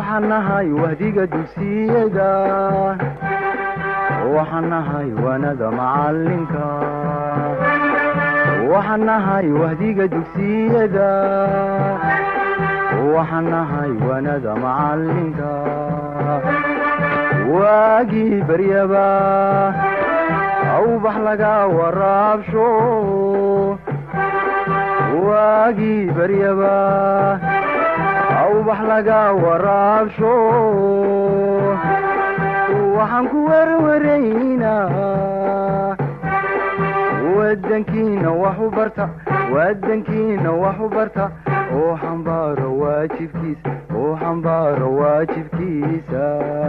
waxanahay wahdiga dugsiyada waxanahay wanada macalinka waxanahay wahdiga dugsiyada waxanahay wanada macalinka waagi baryaba awbax laga waraabsho waagi baryaba awbax laga waraabsho waxaan ku warwaraynaa wadankiina wax u barta oo xambaaro waajibkiisa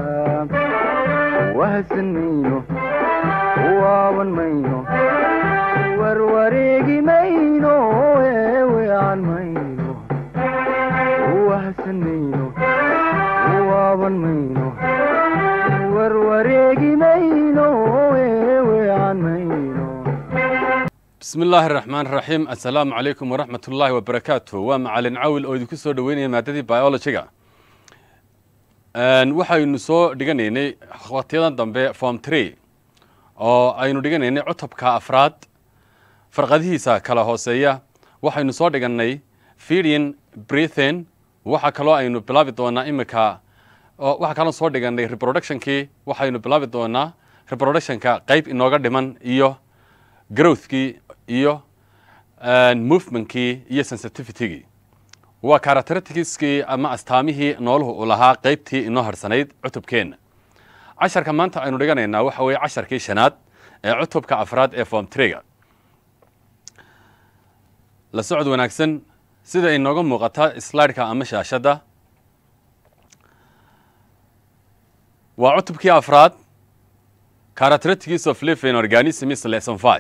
wahsan mayno waawan mayno warwareegi mayno weecan mayno wahsan mayno waawan mayno warwareegi mayno weecan mayno. بسم الله الرحمن الرحيم السلام عليكم ورحمة الله وبركاته ومعلن عول أو يدكو سو دويني مادتي بيولوجيga waxaynu soo dhiganeynay waqtiyadan dambe form 3 oo aynu dhiganeynay cutubka afraad farqadihiisa kala hooseeya waxaynu soo dhiganay feeding breathing waxa kale aynu bilaabi doonaa imika waxa kale soo dhiganay reproductionkii waxaynu bilaabi doonaa reproductionka qayb inooga dhiman iyo growthkii iyo movementkii iyo sensitivitygii waa characteristics-kii ama astaamihii nooluhu u lahaa qaybtii inoo harsanayd cutubkeena casharka maanta aynu dhiganaynaa waxa weeye casharkii shanaad ee cutubka afraad ee form 3ga la socod wanaagsan sida inooga muuqata slide-ka ama shaashadda waa cutubkii afraad characteristics of living organisms lesson 5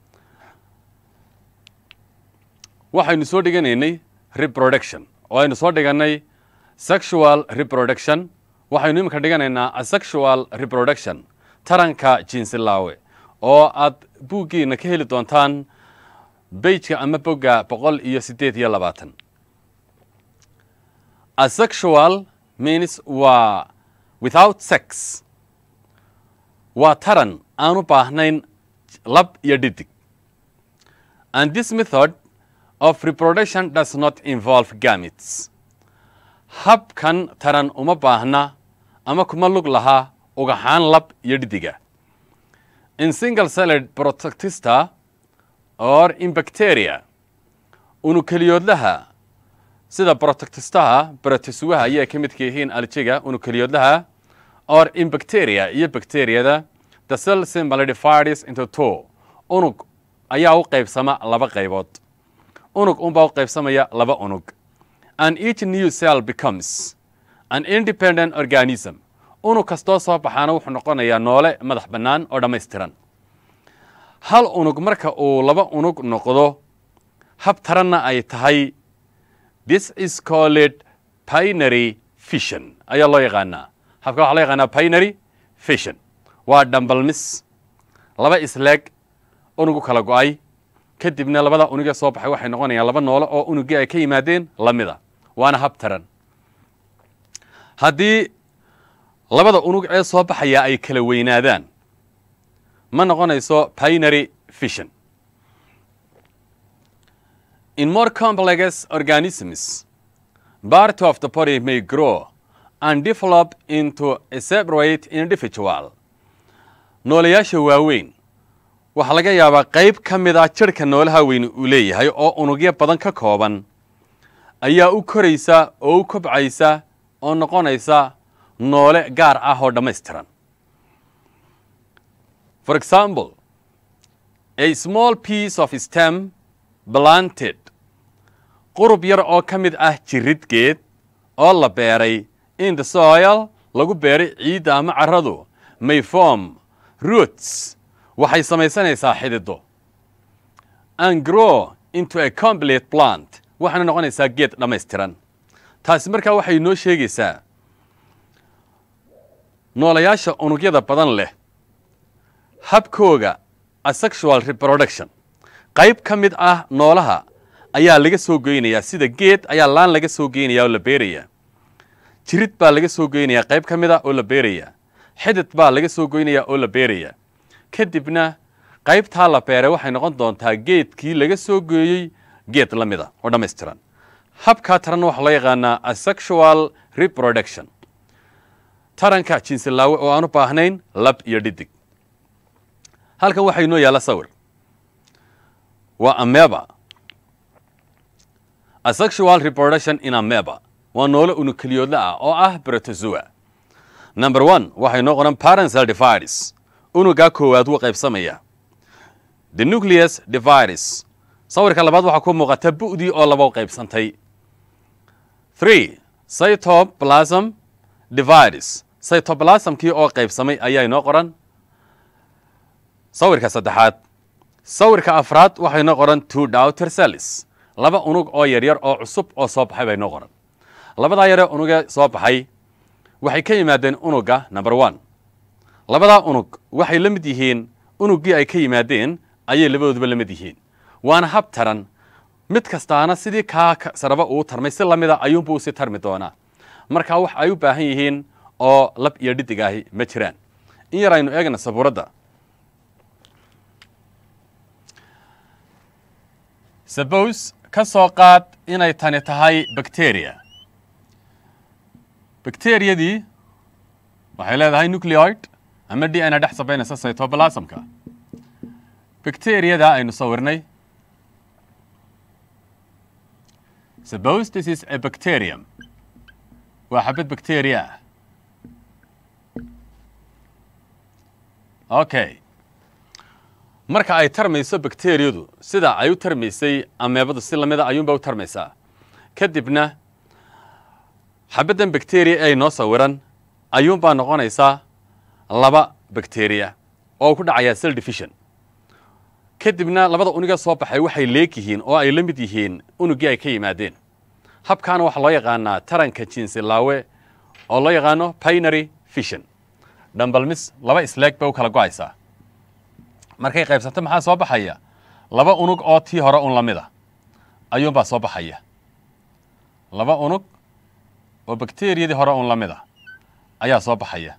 waxaynu soo dhiganaynay reproduction oo aynu soo dhiganay sexual reproduction waxaynu imika dhiganaynaa asexual reproduction taranka jinsilaawe oo aad buuggiina ka heli doontaan bejka ama bogga 128 asexual means waa without sex waa taran aanu baahnayn lab iyo dhidig and this method of reproduction does not involve gametes habkan taran uma baahna ama kuma lug laha ugaxaan lab iyo dhidiga in single celled protoctista or in bacteria unukeliyoodlaha sida protoctistaha protozoaha ayay ka midka yihiin aljiga unukeliyoodlaha or in bacteria iyo bacteriada the cell simply divides into two unug ayaa u qaybsama laba qaybood unug unbaa u qaybsamaya laba unug and each new cell becomes an independent organism unug kastoo soo baxaana wuxuu noqonayaa noole madax bannaan oo dhammaystiran hal unug marka uu laba unug noqdo hab taranna ay tahay this is called binary fission ayaa loo yaqaanaa habka waxaa loo yaqaanaa binary fission waa dhambalmis laba isleeg unugu kala go'ay kadibna labada unugee soo baxay waxay noqonayaan laba noole oo unugii ay ka yimaadeen lamida waana hab taran haddii labada unug ee soo baxaya ay kala weynaadaan ma noqonayso binary fission in more complex organisms part of the body may grow and develop into a separate individual nooleyaasha waaweyn waxaa laga yaabaa qayb ka mid ah jirhka noolaha weyn uu leeyahay oo unugyo badan ka kooban ayaa u koraysa oo u kobcaysa oo noqonaysa noole gaar ah oo dhammaystiran for example a small piece of stem planted qurub yar oo ka mid ah jiridgeed oo la beeray in the soil lagu beeray ciidda ama carradu may form roots waxay samaysanaysaa xidido and grow into a complete plant waxaana noqonaysaa geed dhammaystiran taasi markaa waxay noo sheegaysaa noolayaasha unugyada badan leh habkooga asexual reproduction qayb ka mid ah noolaha ayaa laga soo goynayaa sida geed ayaa laan laga soo geynayaa oo la beerayaa jirid baa laga soo goynayaa qayb ka mid a oo la beerayaa xidid baa laga soo goynayaa oo la beerayaa kadibna qaybtaa la beeray waxay noqon doontaa geedkii laga soo gooyey geed la mid a oo dhammaystiran habkaa taran waxaa loo yaqaanaa asexual reproduction taranka jinsilaawe oo aan u baahnayn lab iyo dhidig halkan waxaa inoo yaalla sawir waa ameba asexual reproduction in ameba waa noole unukeliyoodle ah oo ah protozoa number 1 waxay noo qoran parental dividis unugaa koowaad wuu qaybsamaya the nucleus dividis sawirka labaad waxaa ku muuqata bu'dii oo laba qaybsantay 3 cytoplasm dividis cytoplasmkii oo qaybsamay ayaa inoo qoran sawirka saddexaad sawirka afraad waxay noo qoran 2 daughter cells laba unug oo yaryar oo cusub oo soo baxay bay noo qoran labadaa yaree unuga soo baxay waxay ka yimaadeen unuga number 1 labadaa unug waxay la mid yihiin unuggii ay ka yimaadeen ayay labadooduba la mid yihiin waana hab taran mid kastaana sidii kaa saraba uu tarmay si lamida ayuunbuu si tarmi doonaa markaa wax ay u baahan yihiin oo lab iyo dhidig ahi ma jiraan in yar aynu eegna sabuuradda suppose ka soo qaad inay tani tahay bacteria bacteriyadii waxay leedahay nucleoid ama DNA dhex sabaynaysa cytoplasmka bacteriyada aynu sawirnay suppose this is a bacterium waa xabad bacteria ah okay marka ay tarmayso bacteriyadu sida ay u tarmaysay ameebadu si lamida ayuunba u tarmaysaa kadibna xabaddan bacteria ay noo sawiran ayuunbaa noqonaysaa laba bacteria oo ku dhacayaa cell division kadibna labada uniga soo baxay waxay leeg yihiin oo ay la mid yihiin unuggii ay ka yimaadeen habkaana waxaa loo yaqaanaa taranka jinsilaawe oo loo yaqaano binary fission dhambalmis laba isleeg bay u kala go-aysaa markay qaybsanto maxaa soo baxaya laba unug oo tii hore un la mid a ayuunbaa soo baxaya laba unug oo bacteriyadii hore un la mid a ayaa soo baxaya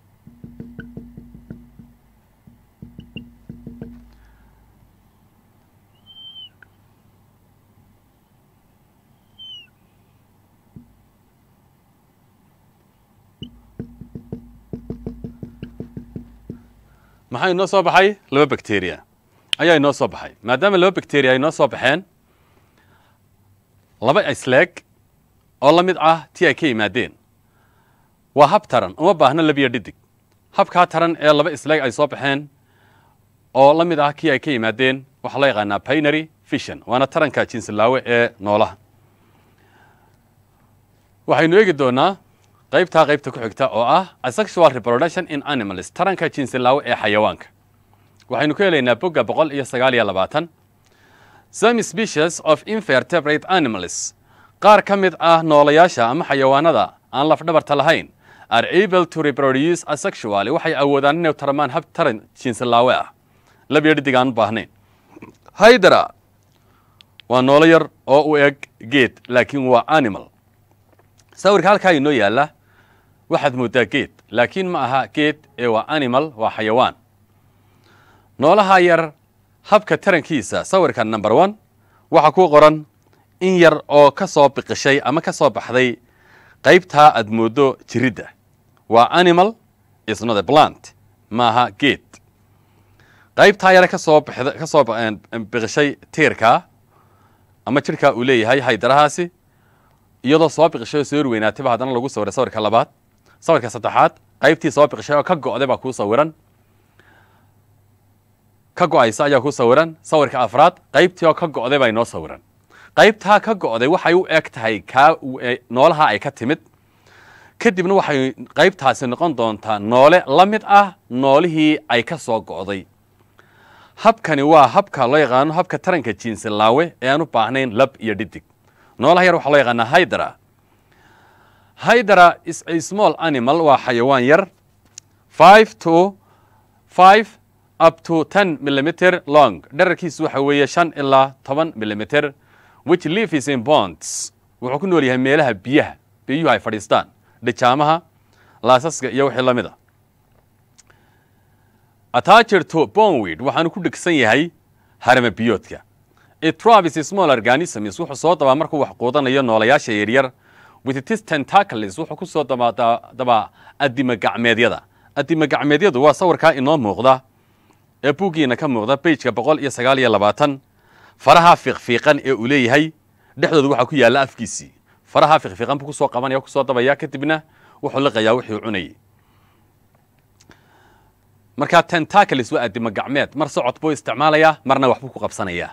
maxaa inoo soo baxay laba bacteria ayaa inoo soo baxay maadaama laba bacteria ay inoo soo baxeen laba isleeg oo la mid ah tii ay ka yimaadeen waa hab taran uma baahno labiyo dhidig habkaa taran ee laba isleeg ay soo baxeen oo la mid ah kii ay ka yimaadeen waxaa loo yaqaanaa binary fission waana taranka jinsilaawe ee noolaha waxaynu eegi doonaa qaybta ku xigta oo ah asexual reproduction in animals taranka jinsilaawe ee xayawaanka waxaynu ka helaynaa bogga 129 some species of invertebrate animals qaar ka mid ah noolayaasha ama xayawaanada aan lafdhabarta lahayn are able to reproduce asexually waxay awoodaan inay tarmaan hab taran jinsilaawe ah labiyo dhidig aan u baahnayn hydra waa noolo yar oo u eg geed laakiin waa animal sawirka halkaa inoo yaalla waxaad mooddaa geed laakiin ma aha geed ee waa animal waa xayawaan noolaha yar habka tarankiisa sawirka number 1 waxaa ku qoran in yar oo ka soo biqishay ama ka soo baxday qaybtaa aad mooddo jiridda waa animal is not a plant ma aha geed qaybtaa yare ka soo biqishay tiirka ama jidhkaa uu leeyahay haydarahaasi iyadoo soo biqishay oo soo weynaatayba haddana lagu sawiray sawirka labaad sawirka saddexaad qaybtii soo biqishay oo ka go'day baa kuu sawiran ka go'aysa ayaa kuu sawiran sawirka afraad qaybtii oo ka go'day baa inoo sawiran qaybtaa ka go'day waxay u eg tahay kaa noolaha ay ka timid kadibna waxay qaybtaasi noqon doontaa noole la mid ah noolihii ay ka soo go'day habkani waa habka loo yaqaano habka taranka jinsilaawe ee aan u baahnayn lab iyo dhidig noolaha yar waxaa loo yaqaanaa hydra hydra is a small animal waa xayawaan yar 5 up to 10 millimeter long dherarkiisu waxa weeye 5 ilaa 10 millimeter which lives in ponds wuxuu ku nool yahay meelaha biyuhu ay fadhiistaan dhijaamaha laasaska iyo wixii la mid a attached to boneweed waxaanu ku dhegsan yahay harama biyoodka it traps small organisms wuxuu soo dabaa markuu wax quudanayo noolayaasha yaryar with its tentacles wuxuu ku soo dabaa adima gacmeedyadu waa sawirkaa inoo muuqda ee buuggiina ka muuqda pageka 129 faraha fiiqfiiqan ee uu leeyahay dhexdooda waxaa ku yaala afkiisii faraha fiiqfiiqan buu ku soo qabanaya ku soo dabaya kadibna wuxuu liqayaa wixii uu cunayay marka tentacles waa adima gacmeed mar socod buu isticmaalayaa marna wax buu ku qabsanayaa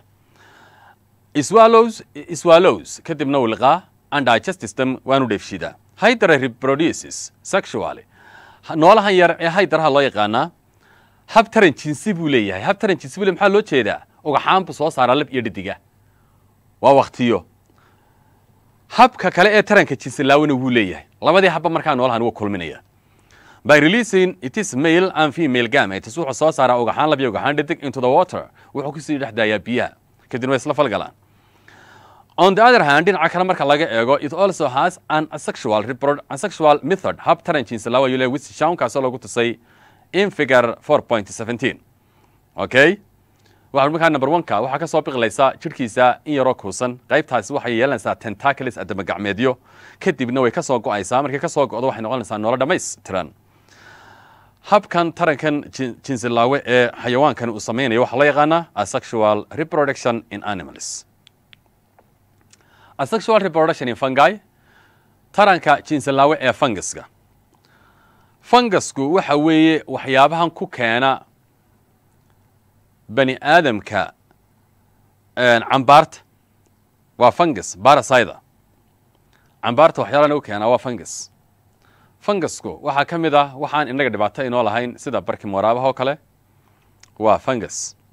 swallows kadibna uu liqaa and digest system waanu dheefshidaa hydra reproduces sexually noolahan yar ee hydraha loo yaqaanaa hab taran jinsi buu leeyahay hab taran jinsi buu maxaa loo jeedaa ugaxaan buu soo saaraa lab iyo dhediga waa waqtiyo habka kale ee taranka jinsi laawina wuu leeyahay labadii habba markaa noolahan wuu kulminaya by releasing its male and female gametes wuxuu soo saaraa ugaxaan lab iyo ugaxaan dhedig into the water wuxuu ku sii dhex daayaa biyaha kadibna way isla falgalaan on the other hand dhinaca kale marka laga eego it also has an asexual method hab taran jinsi laawa yule which shawnkaasoo lagu tusay in figure 4.17 okay waxaan markaa number 1ka waxaa ka soo biqlaysa jirkiisa in yaroo kuusan qaybtaasi waxay yeelanaysaa tentacles adama gacmeedyo kadibna way ka soo go'aysaa markay ka soo go'do waxay noqonaysaa noolo dhammaystiran habkan tarankan jinsi laawe ee xayawaankan uu samaynayo waxaa loo yaqaanaa asexual reproduction in animals asexual reproduction in fungi taranka jinsi laawe ee fungasku waxa weeye waxyaabahan ku keena bani aadamka cambaarta waa fungus parasite cambaarta waxyaalahan u keena waa fungasku waxaa ka mid ah waxaan inaga dhibaato inoo lahayn sida barkim waraabaha oo kale waa fungus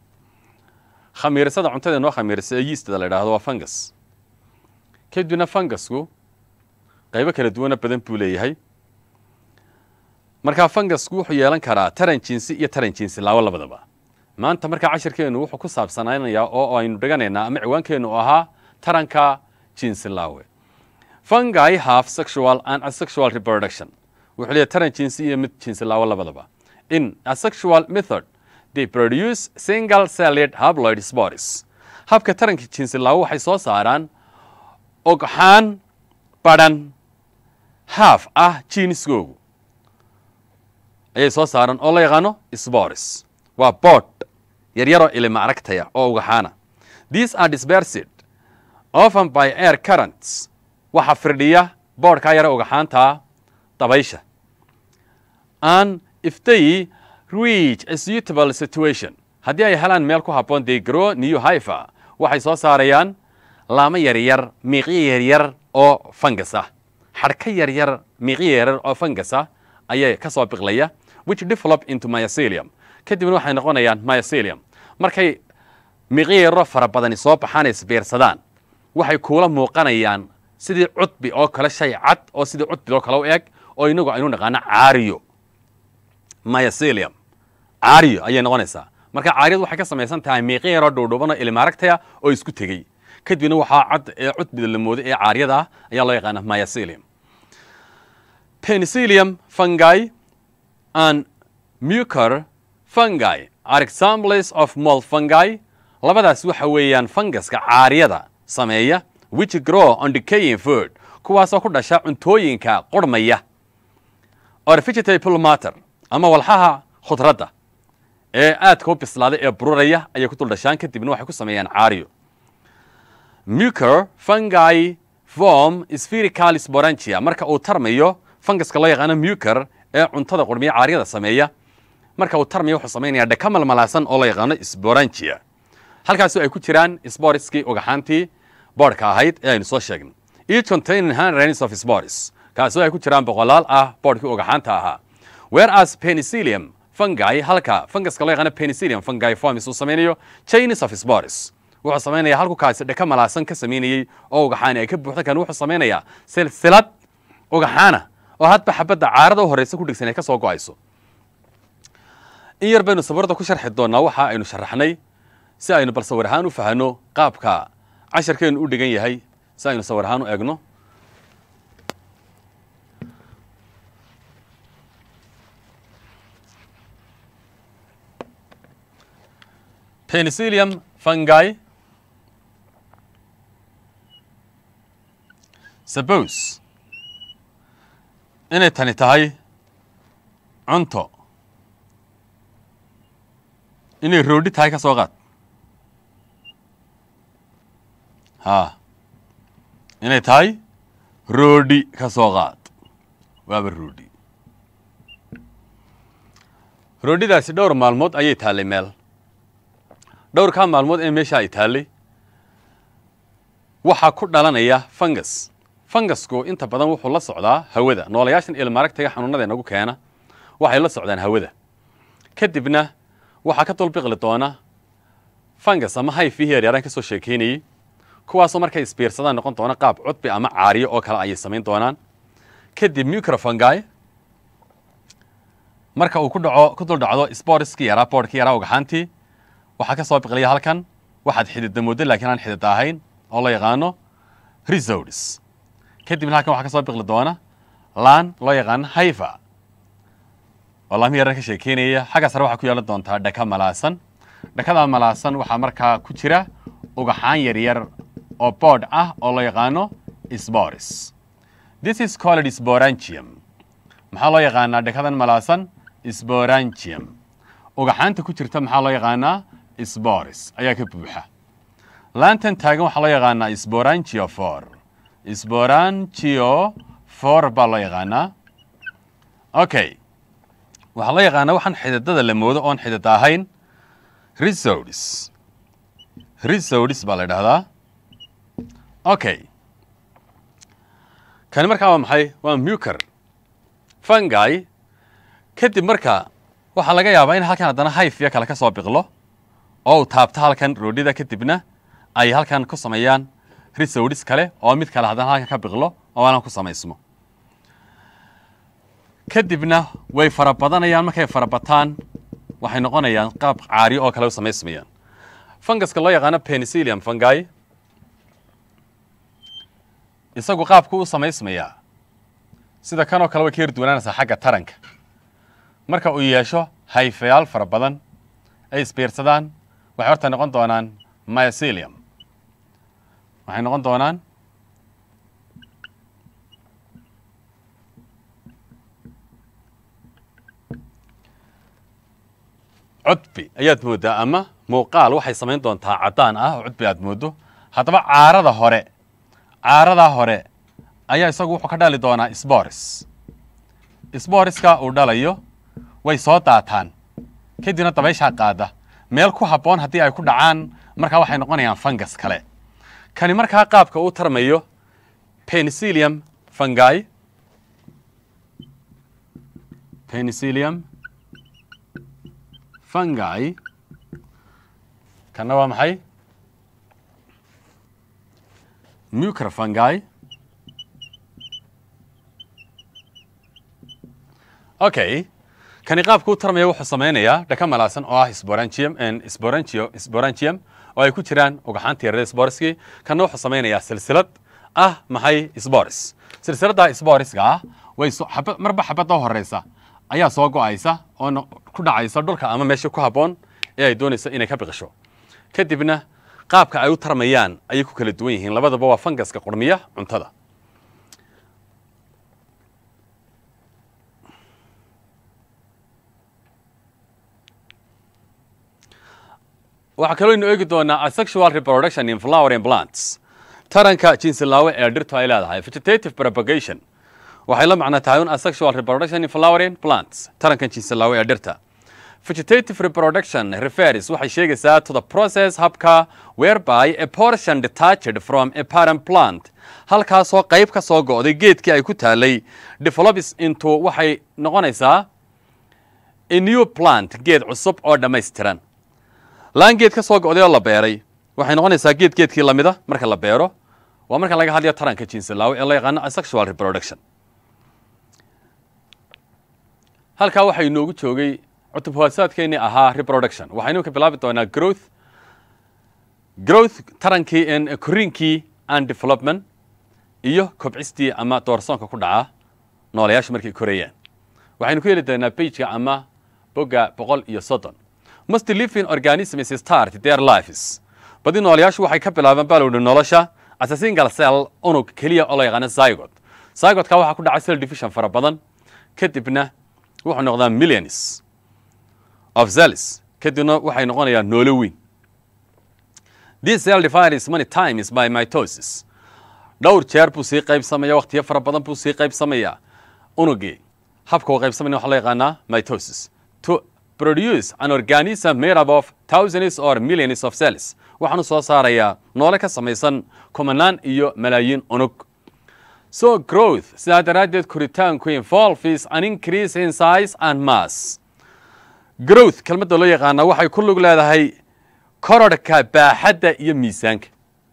khamiirsada cuntada inoo khamiirsa ee yeastada la yidhaahdo waa fungus kadibna fungusku qaybo kala duwana badan buu leeyahay markaa fungusku wuxuu yeelan karaa taran jinsi iyo taran jinsi laawo labadaba maanta markaa cashirkeenu wuxuu ku saabsanaanayaa oo aynu dhiganaynaa ama ciwaankeenu u ahaa taranka jinsi laawe fungi have sexual and asexual reproduction wuxuu leeyahay taran jinsi iyo mid jinsi laawo labadaba in asexual method they produce single celled haploid spores habka taranka jinsi laawo waxay soo saaraan ogxaan badhan haaf ah jiniskoogu ayay soo saaran oo la yaqaano spores waa bood yaryaroo ilima aragtaya oo ugaxaana these are dispersed often by air currents waxa firdhiya boodhkaa yara ugaxaantaa dabaysha and if they reach a suitable situation haddii ay helaan meel ku habboon they grow new hypha waxay soo saarayaan laamo yaryar miiqyo yaryar oo fungus ah xadhka yaryar miiqyo yaryar oo fungus ah ayay ka soo biqlaya which develop into mycelium kadibna waxay noqonayaan mycelium markay miiqyo yaroo fara badani soo baxaan isbeersadaan waxay kuula muuqanayaan sidii cudbi oo kale shay cad oo sidii cudbi oo kale u eg oo inagu aynu naqaano caariyo mycelium caariyo ayay noqonaysaa marka caariyadu waxay ka samaysan tahay miiqyo yaroo dhuudhuuban oo ilma aragtaya oo isku tegey kadibna waxaa cad ee cudbida la moodo ee caariyada ah ayaa loo yaqaana mycelium penicillium fungi and mucor fungi are examples of mold fungi labadaas waxa weeyaan funguska caariyada sameeya which grow on decaying food kuwaasoo ku dhasha cuntooyinka qurmaya or vegetable matter ama walxaha khudradda ee aadka u bislaaday ee bururaya ayay ku dul dhashaan kadibna waxay ku sameeyaan caariyo mucor fungi form spherical sporangia marka uu tarmayo funguska loo yaqaano mucor ee cuntada qurmiya caariyada sameeya marka uu tarmayo wuxuu samaynayaa dhakamal malaasan oo loo yaqaano sporangia halkaasoo ay ku jiraan sporiskii ugaxaantii boodhka ahayd ee aynu soo sheegnay each containing hundreds of spores kaasoo ay ku jiraan boqolaal ah boodhkii ugaxaanta ahaa whereas penicillium fungi halka funguska loo yaqaano penicillium fungi forms uu samaynayo chains of spores wuxuu samaynayaa halku kaasi dhaka malaasan ka samaynayay oo ugaxaani ay ka buuxda kan wuxuu samaynayaa silsilad ugaxaana oo hadba xabadda caarada u horeysa ku dhigsan ay ka soo go'ayso in yar baynu sawirada ku sharxi doonaa waxa aynu sharaxnay si aynu bal sawir ahaan u fahanno qaabka casharkeenu u dhigan yahay si aynu sawir ahaan u eegno penicillium fungi. Suppose inay tani tahay cunto inay roodhi tahay ka soo qaad inay tahay roodhi ka soo qaad waaba roodhi roodhidaasi dhowr maalmood ayay taallay meel dhowrkaa maalmood ee meesha ay taallay waxaa ku dhalanaya fungus fangusku inta badan wuxuu la socdaa hawada noolayaashan ilmaaragtayga xanuunada inagu keena waxay la socdaan hawada kadibna waxaa ka dulbiqli doona fungus ama hayfihii yaryaraan ka soo sheekeynayay kuwaasoo markay isbiirsadaan noqon doona qaab cudbi ama caariyo oo kale ayay samayn doonaan kadib microfungi marka uu ku dul dhacdo sporiskii yaraa boodhkii yaraa ugxaantii waxaa ka soo biqliya halkan waxaad xididda mooddo laakiin aan xididda ahayn oo la yaqaano rhizodes kadibna halkan waxaa ka soo biqli doona laan loo yaqaano hayfa oo laami yaran ka sheekeynaya xagga sare waxaa ku yeelan doontaa dhaka malaasan dhakada malaasan waxaa markaa ku jira ugaxaan yaryar oo boodh ah oo loo yaqaano spores this is called sporangium maxaa loo yaqaanaa dhakadan malaasan sporangium ugaxaanta ku jirta maxaa loo yaqaanaa spores ayaa ka buuxa laantan taagan waxaa loo yaqaanaa sporangiophore baa loo yaqaanaa okay waxaa loo yaqaanaa waxaan xididada la moodo oon xidida ahayn rhizodes baa la idhahdaa okay kani markaa waa maxay waa mucor fungi kadib marka waxaa laga yaabaa in halkan haddana hayfiya kale ka soo biqlo oo uu taabto halkan roodhida kadibna ay halkan ku sameeyaan rhizodes kale oo mid kale haddana halkan ka biqlo oo aanan ku samaysmo kadibna way fara badanayaan markay fara bataan waxay noqonayaan qaab caariyo oo kale u samaysmayaan funguska loo yaqaano penicillium fungi isagu qaabku u samaysmayaa sida kanoo kale way ka yarduwanaanaysaa xagga taranka marka uu yeesho hayfayaal fara badan ay isbiirsadaan waxay horta noqon doonaan mycelium waxay noqon doonaan cudbi ayaad mooddaa ama muuqaal waxay samayn doontaa caddaan ah oo cudbi aad mooddo haddaba caaradaa hore ayaa isagu wuxuu ka dhali doonaa sboriska uu dhalayo way soo daataan kadibna dabayshaa qaada meel ku habboon haddii ay ku dhacaan markaa waxay noqonayaan fungus kale kani markaa qaabka uu tarmayo penicillium fungi kana waa maxay mucor fungi okay kani qaabka u tarmaya wuxuu samaynayaa dhaka malaasan oo ah sporangium oo ay ku jiraan ugaxaanta yarada sporiskii kana wuxuu samaynayaa silsilad ah maxay spores silsiladda sporiska ah way marba xabadda horeysa ayaa soo go-aysa oo ku dhacaysa dhulka ama meesha ku habboon ee ay doonayso inay ka biqisho kadibna qaabka ay u tarmayaan ayay ku kala duwan yihiin labadaba waa funguska qurmiya cuntada waxaa kaloo inu eegi doonaa asexual reproduction in flowering plants taranka jinsilaawe ee dhirtu ay leedahay vegetative propagation waxay la macno tahay un asexual reproduction in flowering plants tarankan jinsilaawe ee dhirta vegetative reproduction refers waxay sheegaysaa to the process habka whereby a portion detached from a parent plant halkaasoo qayb ka soo go'day geedkii ay ku taalay develops into waxay noqonaysaa a new plant geed cusub oo dhammaystiran laan geed ka soo go'day oo la beeray waxay noqonaysaa geedkii lamida marka la beero waa marka laga hadlayo taranka jinsilaawe ee la yaqaano asexual reproduction halkaa waxaa inoogu joogay cutub hoosaadkeennii ahaa reproduction waxaynu ka bilaabi doonaa growth tarankii koriinkii and development iyo kobcistii ama doorsoonka ku dhaca noolayaasha markay korayaan waxaynu ku heli doonaa bageka ama bogga 130 must living organisms start their lives badi noolayaashu waxay ka bilaabaan balowda nolosha as a single cell unug kaliya oo la yaqaan zygote zygote ka waxa ku dhacay cell division fara badan kadibna wuxuu noqdaa millions of cells kadibna waxay noqonayaan noole weyn this cell divides many times by mitosis dhowr jeer buu sii qaybsamaya waqtiyo fara badan buu sii qaybsamaya unugi habka uu qaybsamaya waxa la yaqaanaa mitosis to produce an organism made up of thousands or millions of cells waxaanu soo saarayaa noole ka samaysan kumanaan iyo malaayiin unug so growth sidaa daraaddeed koritaanku involves an increase in size and mass growth kelmadda loo yaqaana waxay ku lug leedahay korodhka baaxadda iyo miisaanka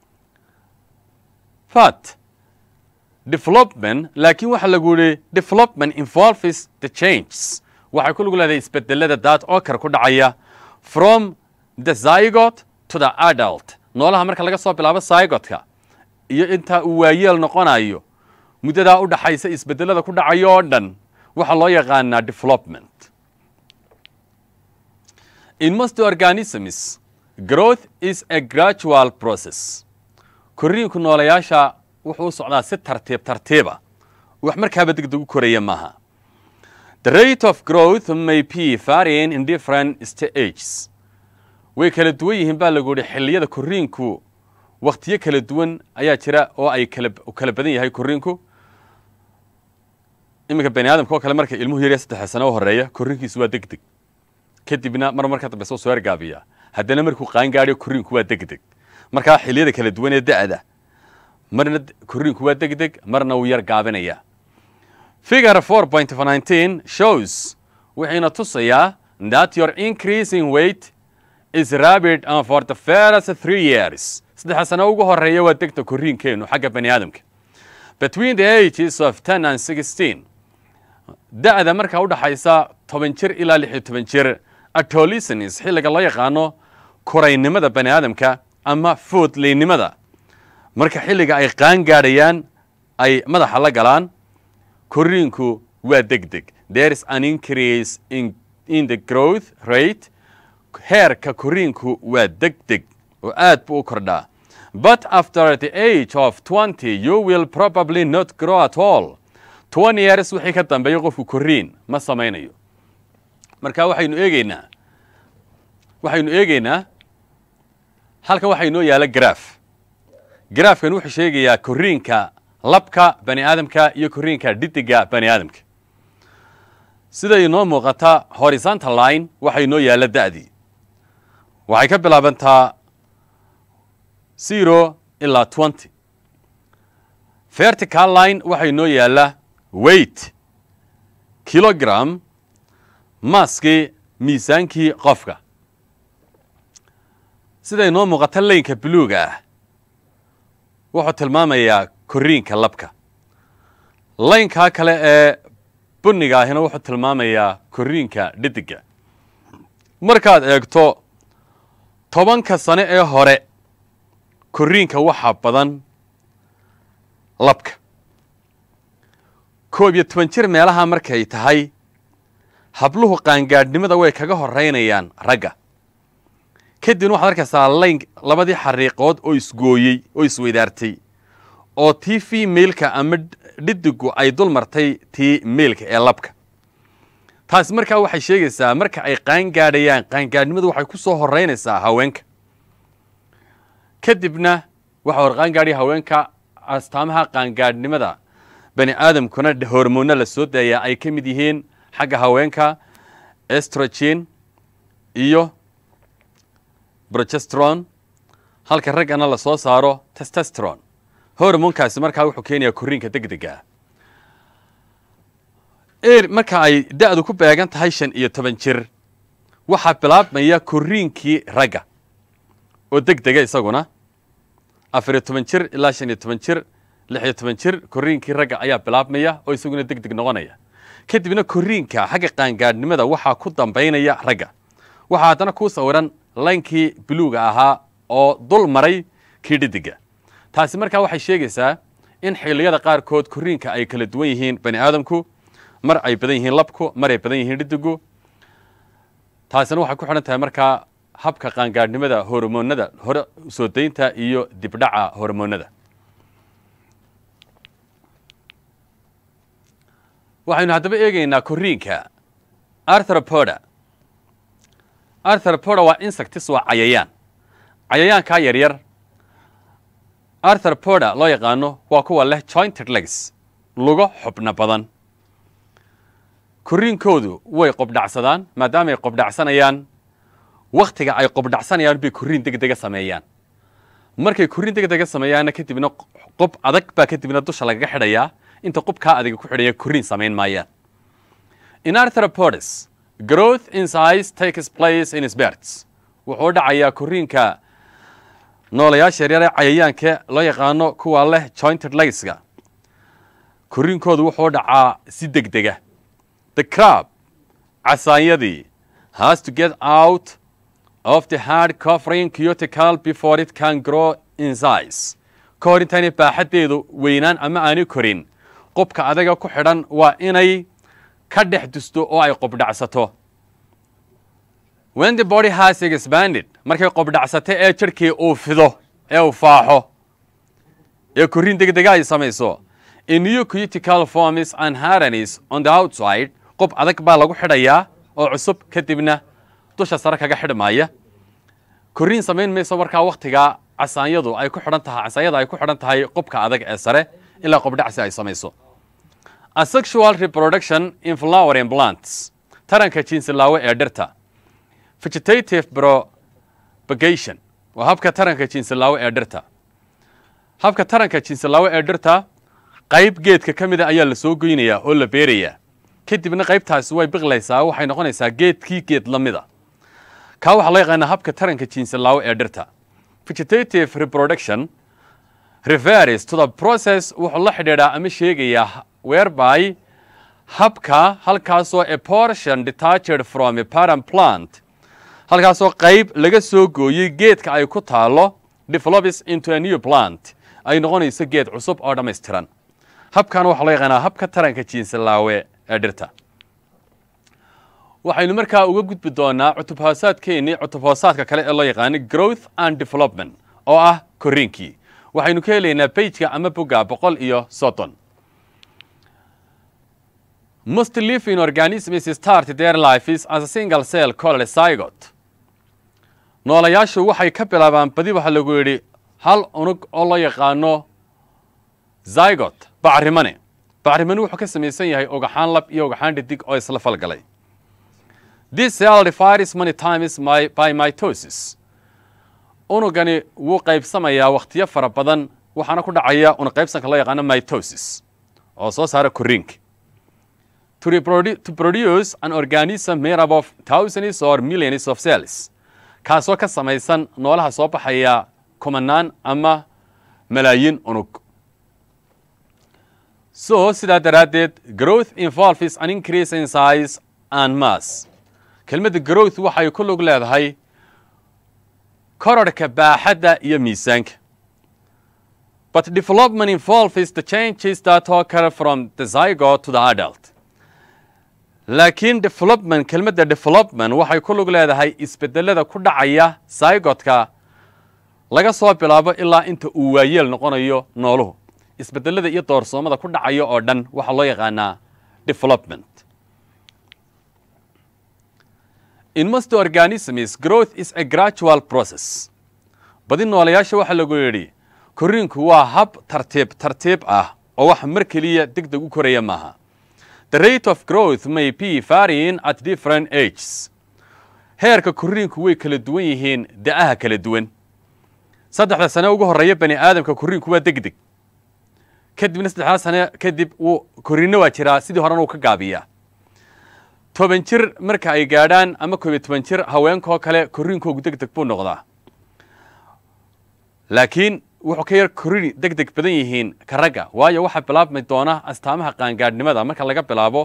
but development laakiin waxa lagu yidhi development involves the changes waxay ku lug leedahay isbedelada daad oo kar ku dhacaya from the zygote to the adult noolaha marka laga soo bilaabo zygotka iyo inta uu waayeel noqonayo muddadaa u dhaxaysa isbedelada ku dhacayo oo dhan waxa loo yaqaanaa development in most organisms growth is a gradual process korriinku noolayaasha wuxuu u socdaa si tartiiba wax markaaba degdeg u koraya maaha the rate of growth may be varying in different stages way kala duwan yihiin baa lagu yidhi xilliyada korriinku waqtiyo kala duwan ayaa jira oo ay kala badan yahay korriinku iminka bani aadamka oo kale marka ilmuhu yarya 3 sano u horeeya korriinkiisu waa degdeg kadibna marka dambe soo ergaabiya haddana markuu qaan gaadhiyo korriinku waa degdeg markaa xilliyada kala duwan ee da'da marna korriinku waa degdeg marna uu yar gaabinaya figure 4.19 shows waxayna tusayaa that your increase in weight is rapid for the first 3 years 3 sano ugu horeeya waa degta korriinkeenu xagga bani aadamka between the ages of 10 and 16 da'da markaa u dhaxaysa 10 jir ilaa 16 jir adolescence xilliga loo yaqaano koraynimada bani aadamka ama foodleynimada marka xilliga ay qaan gaadhayaan ay madaxa la galaan korriinku waa degdeg there is an increase in the growth rate heerka korriinku waa degdeg oo aad buu u kordhaa but after the age of 20 you will probably not grow at all 20 years wixii ka dambeeya qofku korriin ma samaynayo marka waxaynu eegaynaa halkan waxaa inoo yaala graafkan wuxuu sheegayaa korriinka labka bani aadamka iyo korriinka dhiddiga bani aadamka sida inoo muuqata horizontal line waxaa inoo yaala da'dii waxay ka bilaabantaa 0 ilaa 20 vertical line waxaa inoo yaala weight kilogram maaskii miisaankii qofka sida inoo muuqata laynka buluuga ah wuxuu tilmaamayaa korriinka labka laynkaa kale ee bunniga ahina wuxuu tilmaamayaa korriinka dhiddiga markaad eegto 10 sano ee hore korriinka waxaa badan labka 11 jir meelaha markay tahay habluhu qaangaadhnimada way kaga horeynayaan ragga kadibna waxaad arkaysaa layn labadii xariiqood oo isgooyey oo isweydaartay oo tii female-ka ama dhiddigu ay dul martay tii male-ka ee labka taasi markaa waxay sheegaysaa marka ay qaangaadhayaan qaangaadhnimadu waxay ku soo horeynaysaa haweenka kadibna waxa hor qaangaadhiya haweenka astaamaha qaangaadhnimada bani aadamkuna hormoonna la soo daayaa ay ka mid yihiin xagga haweenka estrogen iyo progesterone halka raggana la soo saaro testosterone hormoonkaasi markaa wuxuu keenayaa korriinka degdega marka ay da'du ku beegan tahay 15 jir waxaa bilaabmaya korriinkii ragga oo degdega isaguna 14 jir ilaa 15 jir 16 jir korriinkii ragga ayaa bilaabmaya oo isaguna degdeg noqonaya kadibna korriinka xagga qaangaadhnimada waxaa ku dambaynaya ragga waxaa haddana ku sawiran laynkii buluuga ahaa oo dul maray kii dhiddiga taasi markaa waxay sheegaysaa in xilliyada qaarkood korriinka ay kala duwan yihiin bani aadamku mar ay badan yihiin labku mar ay badan yihiin dhiddigu taasina waxay ku xidhan tahay markaa habka qaangaadhnimada hormoonada hore soo daynta iyo dibdhaca hormoonada. waxaynu haddaba eegaynaa korriinka arthropoda. arthropoda waa insects, waa cayayaankaa yaryar. arthropoda loo yaqaano waa kuwa leh jointed legs, lugo xubno badan. korriinkoodu way qobdhacsadaan. maadaama ay qobdhacsanayaan, wakhtiga ay qobdhacsanayaan bay korriin degdega sameeyaan. markay korriin degdega sameeyaanna kadibna qob adag baa kadibna dusha lagaga xidhayaa. inta qubkaa adiga ku xidhaya korriin samayn maayaan. in arthropods, growth in size takes place in spurts. wuxuu dhacayaa korriinka noolayaasha yaryar ee cayayaanka loo yaqaano kuwa leh jointed legska. korriinkoodu wuxuu dhacaa si degdega. the crab, casaanyadii, has to get out of the hard covering cuticle before it can grow in size. ka hor intaynay baaxaddeedu weynaan ama aani korin, qubka adaga ku xidhan waa inay ka dhex dusto oo ay qobdhacsato. when the body has expanded, markay qobdhacsato ee jirhkii uu fido ee uu faaxo ee korriin degdega ay samayso, a new cuticle forms and hardens on the outside. qob adag baa lagu xidhayaa oo cusub, kadibna dusha sare kaga xidhmaaya. korriin samayn mayso markaa wakhtigaa casaanyada ay ku xidhan tahay qubka adag ee sare ilaa qobdhacsi ay samayso. asexual reproduction in flowering plants, taranka jinsilaawe ee dhirta. vegetative propagation waa habka taranka jinsilaawe ee dhirta. habka taranka jinsilaawe ee dhirta, qayb geedka ka mida ayaa la soo goynayaa oo la beerayaa. kadibna qaybtaasi way biqlaysaa, waxay noqonaysaa geed la mida. kaa waxaa loo yaqaanaa habka taranka jinsilaawe ee dhirta. vegetative reproduction refers to the process, wuxuu la xidhiidhaa ama sheegayaa whereby habka halkaasoo a portion detached from a parent plant, halkaasoo qayb laga soo gooyey geedka ay ku taalo, develops into a new plant, ay noqonayso geed cusub oo dhammaystiran. habkan waxaa loo yaqaanaa habka taranka jinsilaawe ee dhirta. waxaynu markaa uga gudbi doonaa cutub-hoosaadka kale ee loo yaqaano growth and development, oo ah korriinkii. waxaynu ka helaynaa bejka ama bogga 130. most living organisms start their lives as a single cell called a zygote. noolayaashu waxay ka bilaabaan badi waxaa lagu yidhi hal unug oo loo yaqaano zygote, bacrimane. bacrimane wuxuu ka samaysan yahay ogaxaan lab iyo ogaxaan dhidig oo isla falgalay. this cell divides many times by mitosis. unugani wuu qaybsamayaa wakhtiyo fara badan, waxaana ku dhacaya qaybsanka loo yaqaano mitosis oo soo saara korriinka. to produce an organism made up of thousands or millions of cells, kaasoo ka samaysan noolaha soo baxaya kumanaan ama malaayiin unug. so sidaa daraaddeed, growth involves an increase in size and mass. kelmadda growth waxay ku lug leedahay kororhka baaxadda iyo miisaanka. but development involves the changes that occur from the zygote to the adult. laakiin kelmadda development waxay ku lug leedahay isbedelada ku dhacaya zygotka laga soo bilaabo ilaa inta uu waayeel noqonayo nooluhu. isbedelada iyo doorsoomada ku dhacaya oo dhan waxaa loo yaqaanaa development. in most organisms, growth is a gradual process. badi noolayaasha waxaa lagu yidhi korriinku waa hab tartiib ah oo wax mar keliya degdeg u koraya maaha. the rate of growth may be varying at different ages. heerka korriinku way kala duwan yihiin da'aha kala duwan. 3 sano ugu horreeya bani aadamka korriinku waa degdeg. kadibna 3 sano kadib korriinno waa jiraa, sidii horena uu ka gaabiyaa. 10 jir marka ay gaadhaan ama 11 jir haweenkoo kale korriinkoogu degdeg buu noqdaa. laakiin wuxuu ka yar korriin degdeg badan yihiin ka ragga, waayo waxaa bilaabmi doona astaamaha qaangaadhnimada marka laga bilaabo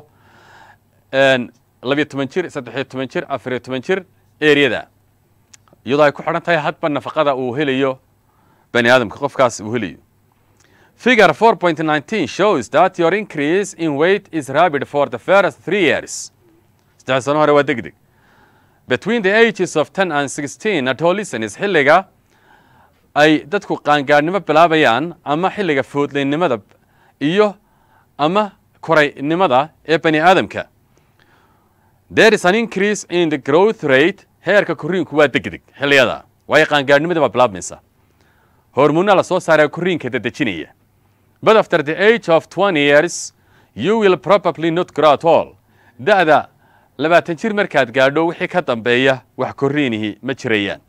12 jir, 13 jir, 14 jir eeriyada, iyadoo ay ku xidhan tahay hadba nafaqada uu helayo bani aadamka qofkaas uu helayo. figure 4.19 shows that your increase in weight is rapid for the first 3 years. 3 sano hore waa degdeg. between the ages of 10 and 16 adolescents xilliga ay dadku qaangaadhnimo bilaabayaan ama xilliga foodleynimada iyo ama koraynimada ee bani aadamka. There is an increase in the growth rate heerka korriinku waa degdeg xilliyada way qaangaadhnimada ba bilaabmaysa hormoona la soo saaray korriinka dadejinaya. But after the age of 20 years you will probably not grow at all. Da'da 20 jir markaad gaadho wixii ka dambeeya wax korriinihi ma jirayaan.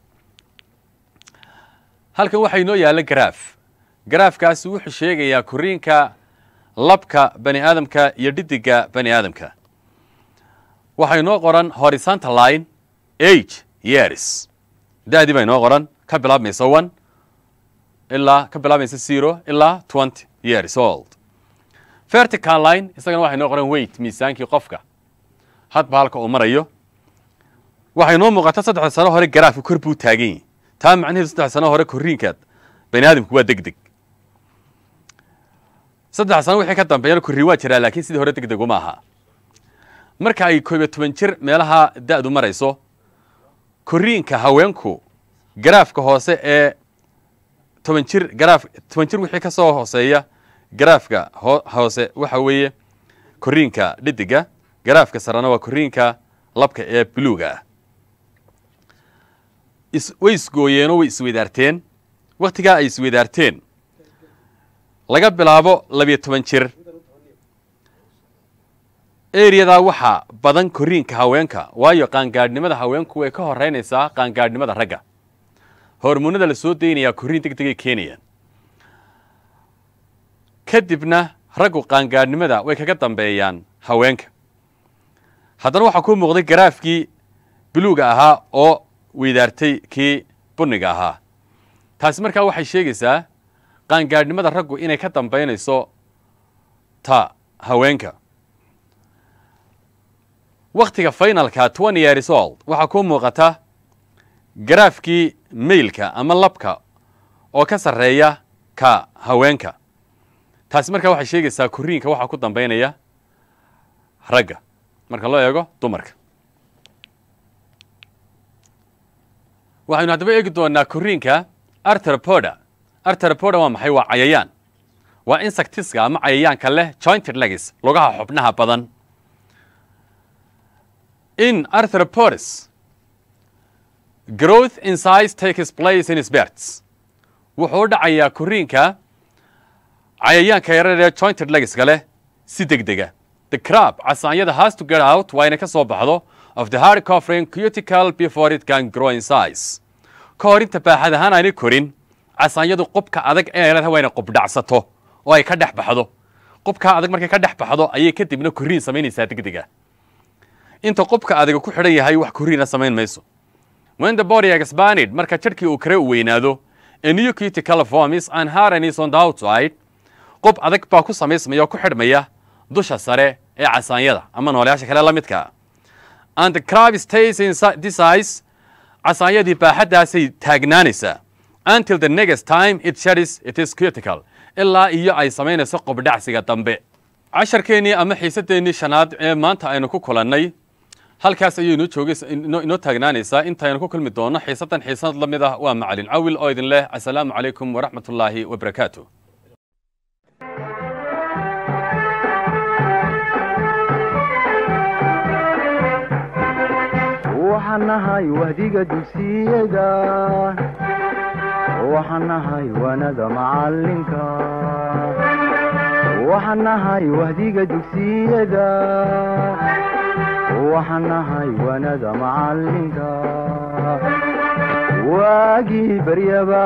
halkan waxa inoo yaala graafkaas wuxuu sheegayaa korriinka labka bani aadamka iyo dhidiga bani aadamka. waxa inoo qoran horizontal line age years da'dii baa inoo qoran ka bilaabmaysa 1 ilaa ka bilaabmaysa 0 ilaa 20 years old. vertical line isagana waxa inoo qoran weight miisaankii qofka hadba halka uu marayo. waxa inoo muuqata 3 sano hore graafku kor buu taagan yahay taa macnaheedu 3 sano hore korriinkaad bani aadamku waa degdeg 3 sano wixii ka dambeeyana korriin waa jiraa laakiin sidii hore degdeg uma aha. marka ay 12 jir meelaha da'du marayso korriinka haweenku graafka hoose ee 10 jir wixii ka soo hooseeya graafka hoose waxa weeye korriinka dhidiga graafka sarana waa korriinka labka ee buluuga way isgooyeen oo way isweydaarteen. waqtigaa ay isweydaarteen laga bilaabo 12 jir eriyada waxa badan korriinka haweenka waayo qaangaadhnimada haweenku way ka horeynaysaa qaangaadhnimada ragga. hormoonada la soo deynaya korriin degdeg keenaya kadibna raggu qaangaadhnimada way kaga dambeeyaan haweenka. haddana waxa ku muuqday graafkii buluuga ahaa oo weydaartay kii bunniga ahaa. taasi markaa waxay sheegaysaa qaangaadhnimada raggu inay ka dambeynayso ta haweenka. waqtiga finalka 20 years old waxa ku muuqata graafkii mailka ama labka oo ka sarreeya ka haweenka. taasi markaa waxay sheegaysaa korriinka waxa ku dambeynaya ragga marka loo eego dumarka. waxaynu haddaba eegi doonaa korriinka arthropoda. arthropoda waa maxay? waa cayayaan. waa insectiska ama cayayaanka leh jointed legs lugaha xubnaha badan. in arthropods growth in size takes place in spurts. wuxuu dhacayaa korriinka cayayaanka yarar ee jointed legska leh si degdega. the crab casaanyada has to get out waa inay ka soo baxdo of the hard covering cuticle before it can grow in size. ka hor inta baaxad ahaan aanay korin casaanyadu qubka adag ee leedahay waa inay qubdhacsato oo ay ka dhex baxdo. qubka adag markay ka dhex baxdo ayay kadibna korriin samaynaysaa degdega. inta qubka adiga ku xidhan yahay wax korriina samayn mayso. when the body expanded marka jidhkii uu kare u weynaado a new cuticle forms and hardens on the outside qub adag baa ku samaysmaya oo ku xidhmaya dusha sare ee casaanyada ama nooleyaasha kale la midka. and the crab stays in this size casaanyadii baaxaddaasay taagnaanaysaa until the next time it sheds its cuticle ilaa iyo ay samaynayso qubdhacsiga dambe. casharkeennii ama xiisadeennii shanaad ee maanta aynu ku kulannay halkaas ayaynu inoo taagnaanaysaa. intaynu ku kulmi doono xiisadan xiisad la mid ah waa macalin cawil oo idin leh assalaamu calaykum waraxmatullaahi wabarakaatu. waxaan nahay wahdiga dugsiyada waxaan nahay wanada macalinka waxaan nahay wahdiga dugsiyada waxaan nahay wanada macalinka waagii baryaba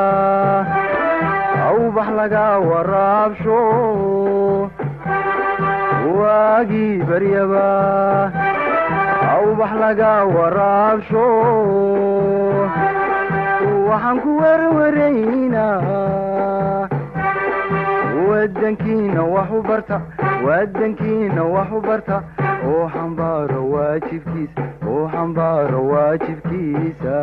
awbax laga waraabsho waagii baryaba awbax laga waraabsho waxaan ku warwaraynaa wadankiina wax u barta oo xambaaro waajibkiisa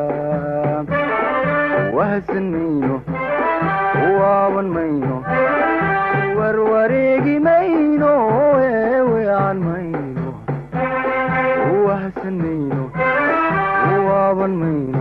wahsan mayno waaban mayno warwareegi mayno eewean mayno wahsan mayno waaban mayno